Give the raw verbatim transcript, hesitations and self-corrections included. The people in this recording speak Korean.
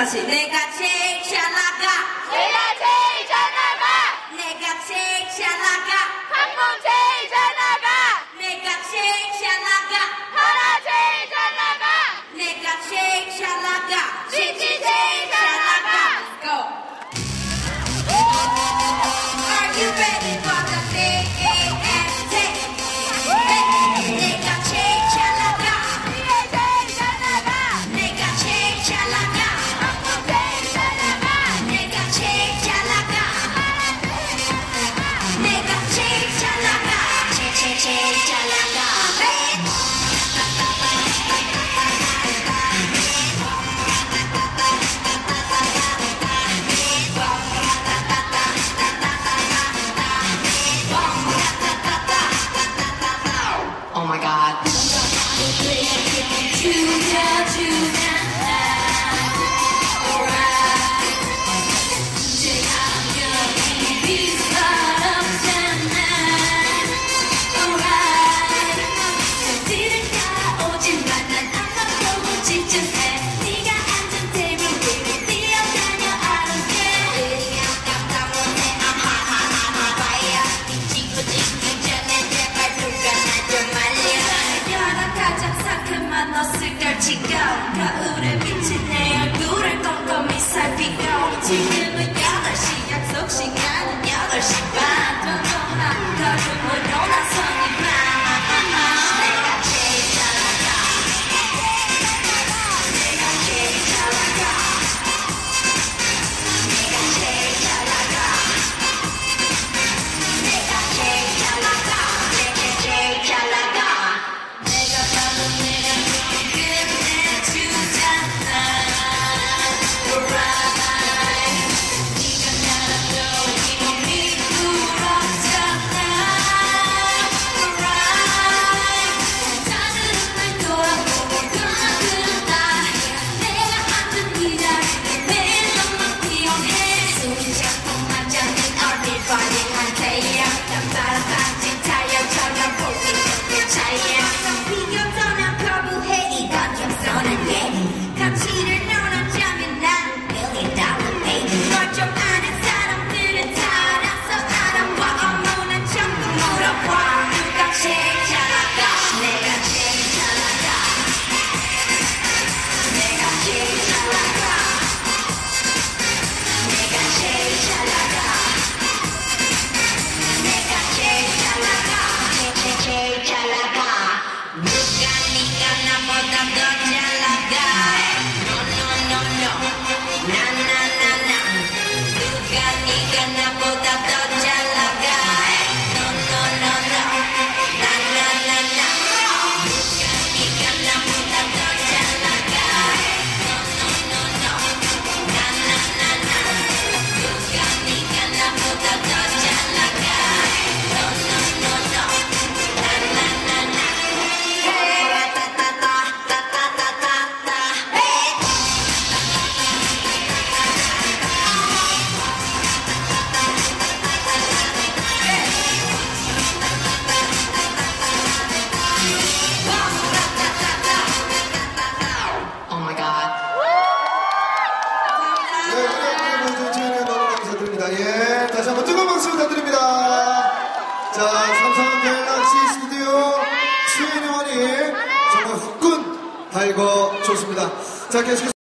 다시 내가 제일 잘 나가. 내가 제일 잘 나가. 내가 제일 잘 나가. 항공 제일 잘 나가. 내가 제일 잘 나가. 하나 제일 잘 나가. 내가 제일 잘 나가. 지지 제일 잘 나가. Go. Are you ready for the big ass take? 내가 제일 잘 나가. 위에 제일 잘 나가. 내가 제일 잘 나가. 항공 제일 잘 나가. 내가 제일 잘 나가. 하나 제일 잘 나가. 내가 제일 잘 나가. 제일 제일 제일 잘 나가. Oh my God. 주냐 주냐 alright 이제야 여기 비싸없잖아 alright 별들을 따라오지만 난 아까보고 집중해 네가 앉은 테이블 위로 뛰어다녀 I don't care 그냥 깜깜하네 I'm hot hot hot hot fire 네 친구 찍기 전에 제발 누가 나 좀 말려 난 가장 상큼한 옷을 걸치고 거울에 비친 내 얼굴을 꼼꼼히 살피고 지금은 여덟 시 약속 시간은 여덟 시 반 tonton한 걸음으로 나서니 반 내가 제일 잘 나가 내가 제일 잘 나가 내가 제일 잘 나가 내가 제일 잘 나가 내가 제일 잘 나가 내가 봐도 내가 좀 끝내주잖아 alright 네가 나라도 이 몸이 부럽잖아 alright 다들 날 돌아보고 떠나든다 내가 앉은 이 자리에 매일 너만 필요해 손잡고 맞자는 everybody 한테야 남다른 반진 타이어처럼 보기 그 차이야 비교도난 거부해 이건 겸손한 얘기 가치를 논하자면 난 million dollar baby 널 좀 아는 사람들은 다 알아서 알아봐 어머나 전부 물어봐 누가 제일 잘 나가 내가 제일 잘 나가 내가 제일 잘 나가 내가 제일 잘 나가 내가 제일 잘 나가 제일 제일 잘 나가 누가 네가 나보다 더 잘 나가 No no no no 나 나 나 나 누가 네가 나보다 더 잘 나가 No no no no 나 나 나 나 누가 네가 나보다 더 잘 나가 No no no no 나 나 나 나 누가 네가 나보다 더 잘 나가 No no no no 나 나 나 나 Hey 따따따따따따따따 Hey Oh my God. 네, 오늘 모두 주인에 너무 감사드립니다. 예, 다시 한번 뜨거운 박수 부탁드립니다. 자, 삼성 갤럭시 스튜디오 이십일이 정말 후끈 달고 좋습니다. 자, 계속해서